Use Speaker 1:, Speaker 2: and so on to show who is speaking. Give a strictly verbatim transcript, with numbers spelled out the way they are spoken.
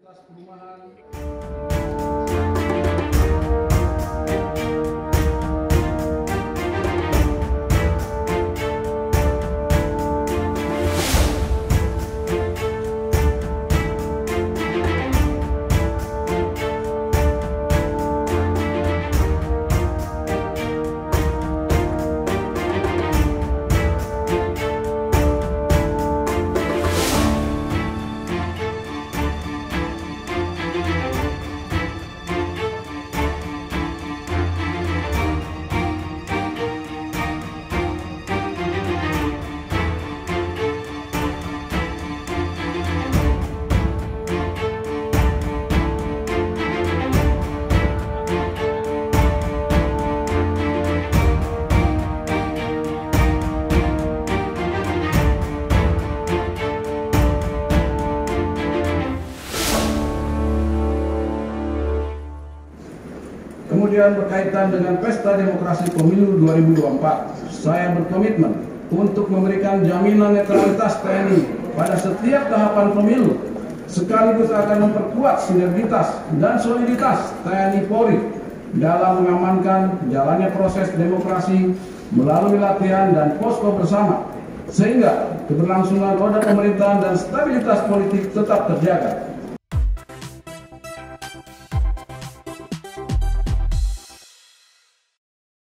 Speaker 1: Fakultas Perumahan. Kemudian berkaitan dengan Pesta Demokrasi Pemilu dua ribu dua puluh empat, saya berkomitmen untuk memberikan jaminan netralitas T N I pada setiap tahapan pemilu, sekaligus akan memperkuat sinergitas dan soliditas T N I Polri dalam mengamankan jalannya proses demokrasi melalui latihan dan posko bersama, sehingga keberlangsungan roda pemerintahan dan stabilitas politik tetap terjaga.